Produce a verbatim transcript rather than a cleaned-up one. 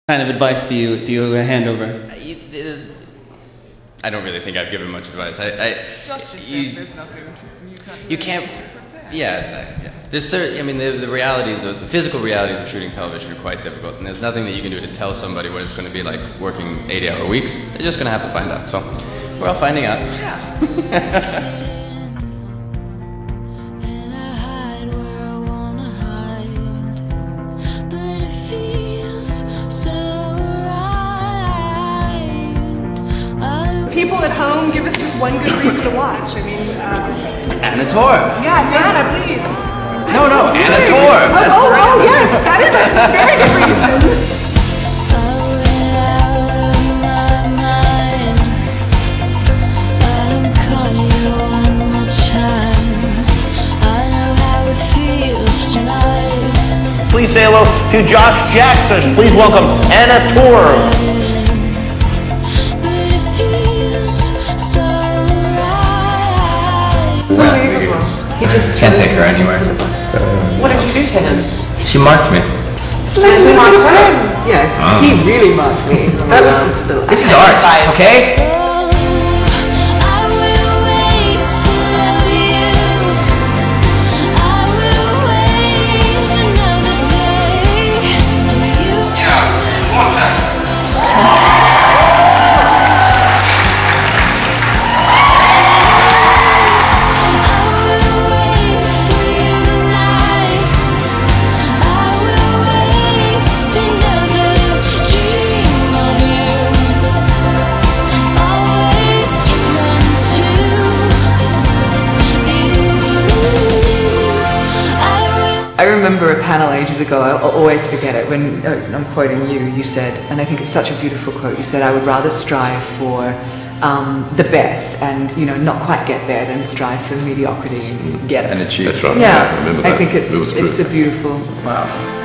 kind of advice do you do you hand over? It is, I don't really think I've given much advice. I, I Josh just you, says there's nothing to, you can't. You can't. Yeah, yeah. There's, there, I mean, the, the realities, of, the physical realities of shooting television are quite difficult, and there's nothing that you can do to tell somebody what it's going to be like working eighty-hour weeks. They're just going to have to find out. So we're all finding out. Yeah. People at home, give us just one good reason to watch. I mean, um, Anna Torv. Yeah, Anna, please. No, no, Anna Torv. Oh, That's oh, the oh, reason. yes, that is actually a very good reason. Please say hello to Josh Jackson. Please welcome Anna Torv. He just can't take her anywhere. What did you do to him? She marked me. He marked him? Yeah, oh. He really marked me. That was just a little. This is art, okay? Yeah, what's that? I remember a panel ages ago, I'll always forget it, when uh, I'm quoting you, you said, and I think it's such a beautiful quote, you said, I would rather strive for um, the best and, you know, not quite get there than strive for mediocrity and get it. And achieve. That's right. Yeah, I remember that. I think it's, It was it's a beautiful... Wow.